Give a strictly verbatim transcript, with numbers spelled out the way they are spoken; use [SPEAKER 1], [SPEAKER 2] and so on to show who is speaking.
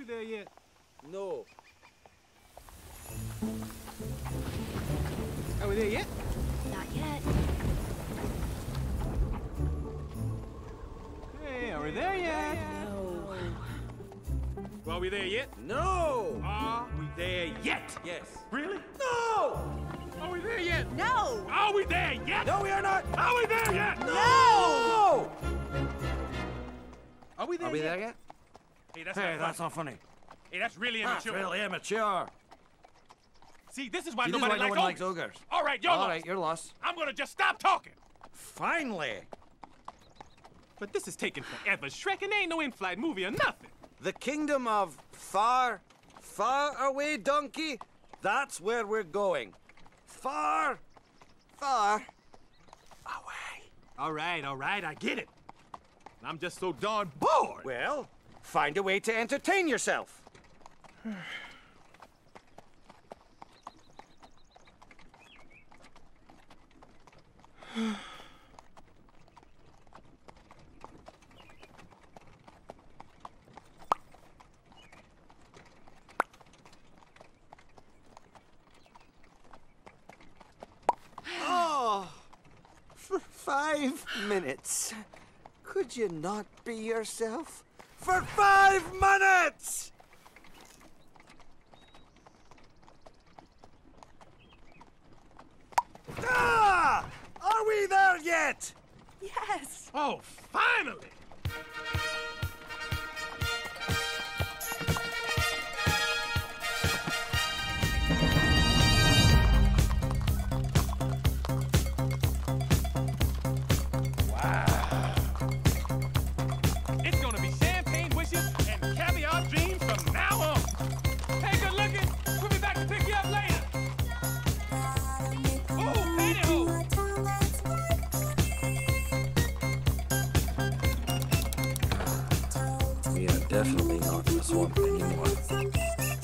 [SPEAKER 1] there yet?
[SPEAKER 2] No.
[SPEAKER 1] Are we there yet?
[SPEAKER 3] Not yet.
[SPEAKER 1] Hey, are we there yet?
[SPEAKER 2] No.
[SPEAKER 1] Well, are we there yet?
[SPEAKER 2] No!
[SPEAKER 1] Are we there yet?
[SPEAKER 2] Yes.
[SPEAKER 1] Really?
[SPEAKER 2] No!
[SPEAKER 1] Are we there yet?
[SPEAKER 3] No!
[SPEAKER 1] Are we there yet?
[SPEAKER 2] No, we are not!
[SPEAKER 1] Are we there yet?
[SPEAKER 2] No!
[SPEAKER 1] Are we there
[SPEAKER 2] Are we
[SPEAKER 1] yet?
[SPEAKER 2] there yet?
[SPEAKER 1] Hey, that's
[SPEAKER 2] Hey,
[SPEAKER 1] not
[SPEAKER 2] that's
[SPEAKER 1] funny.
[SPEAKER 2] not funny.
[SPEAKER 1] Hey, that's really
[SPEAKER 2] That's
[SPEAKER 1] immature.
[SPEAKER 2] really immature.
[SPEAKER 1] See, this is why
[SPEAKER 2] See, this is
[SPEAKER 1] nobody
[SPEAKER 2] why no
[SPEAKER 1] likes
[SPEAKER 2] one likes
[SPEAKER 1] ogres.
[SPEAKER 2] ogres.
[SPEAKER 1] All right, you're
[SPEAKER 2] All
[SPEAKER 1] lost.
[SPEAKER 2] right, you're lost.
[SPEAKER 1] I'm gonna just stop talking.
[SPEAKER 2] Finally!
[SPEAKER 1] But this is taking forever. Shrek and ain't no in-flight movie or nothing.
[SPEAKER 2] The kingdom of far, far away donkey, that's where we're going. Far, far away.
[SPEAKER 1] All right, all right, I get it. I'm just so darn bored.
[SPEAKER 2] Well, find a way to entertain yourself. Oh, for five minutes. Could you not be yourself? For five minutes! Ah! Are we there yet?
[SPEAKER 3] Yes!
[SPEAKER 1] Oh, finally! Wow. It's gonna be champagne wishes and caviar dreams from now on. Hey, good looking. We'll be back to pick you up later. Oh, pantyhose.
[SPEAKER 2] We are definitely not in the swamp anymore.